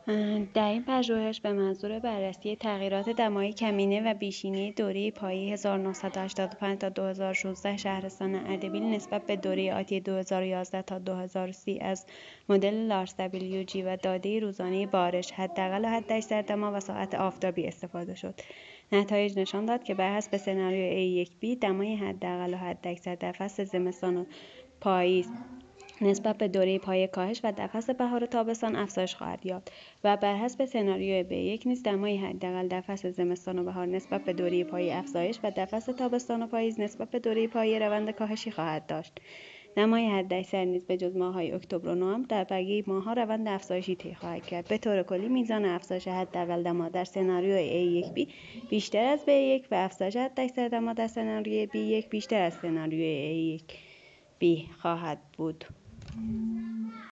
در این پژوهش به منظور بررسی تغییرات دمای کمینه و بیشینی دوره پایه 1985 تا 2016 شهرستان اردبیل نسبت به دوره آتی 2011 تا 2030 از مدل لارس دبلیو جی و داده روزانه بارش، حداقل و حداکثر دما و ساعت آفتابی استفاده شد. نتایج نشان داد که بر حسب سناریوی A1B دمای حداقل و حداکثر در فصل زمستان و پاییز نسبت به دوره پایه کاهش و در فصل بهار و تابستان افزایش خواهد یافت و بر حسب سناریوی B1 نیز دمای حداقل در فصل زمستان و بهار نسبت به دوره پایه افزایش و در فصل تابستان و پاییز نسبت به دوره پایه روند کاهشی خواهد داشت. دمای حداکثر نیز به جز ماه‌های اکتبر و نوامبر در بقیه ماه‌ها روند افزایشی طی خواهد کرد. به طور کلی میزان افزایش حداقل دما در سناریوی A1B بیشتر از B1 و افزایش حداکثر دما در سناریوی B1 بیشتر از سناریوی A1B خواهد بود.